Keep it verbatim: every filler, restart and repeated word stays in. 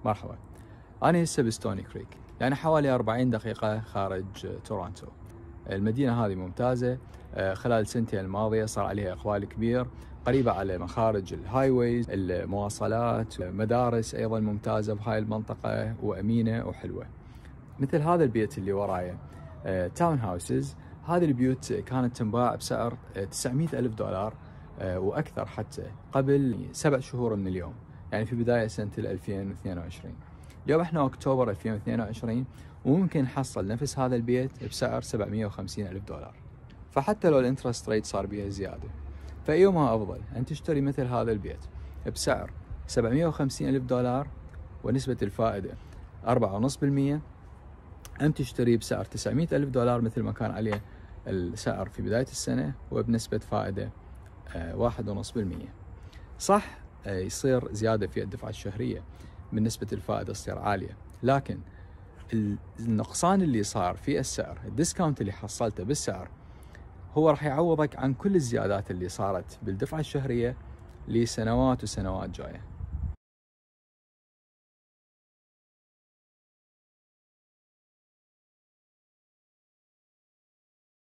مرحبا. أنا هسه بستوني كريك، يعني حوالي أربعين دقيقة خارج تورونتو. المدينة هذه ممتازة، خلال سنتين الماضية صار عليها إقبال كبير، قريبة على مخارج الهاي ويز، المواصلات، مدارس أيضا ممتازة بهاي المنطقة وأمينة وحلوة. مثل هذا البيت اللي ورايا تاون هاوسز، هذه البيوت كانت تنباع بسعر تسعمئة ألف دولار وأكثر حتى قبل سبع شهور من اليوم، يعني في بداية سنة ألفين واثنين وعشرين. اليوم احنا أكتوبر ألفين واثنين وعشرين، وممكن نحصل نفس هذا البيت بسعر سبعمئة وخمسين ألف دولار. فحتى لو الانترست ريت صار بها زيادة، فأيهما أفضل؟ أن تشتري مثل هذا البيت بسعر سبعمئة وخمسين ألف دولار ونسبة الفائدة أربعة فاصلة خمسة بالمئة، أم تشتري بسعر تسعمئة ألف دولار مثل ما كان عليه السعر في بداية السنة وبنسبة فائدة واحد فاصلة خمسة بالمئة. صح يصير زيادة في الدفعة الشهرية من نسبة الفائدة تصير عالية، لكن النقصان اللي صار في السعر، الديسكاونت اللي حصلته بالسعر، هو راح يعوضك عن كل الزيادات اللي صارت بالدفعة الشهرية لسنوات وسنوات جاية.